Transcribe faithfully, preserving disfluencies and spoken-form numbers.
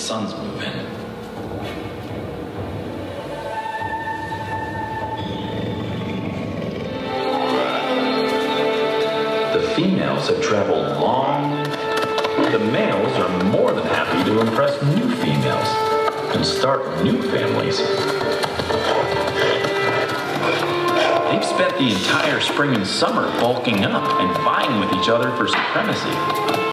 sons move in. The females have traveled long. The males are more than happy to impress new females and start new families. They've spent the entire spring and summer bulking up and vying with each other for supremacy.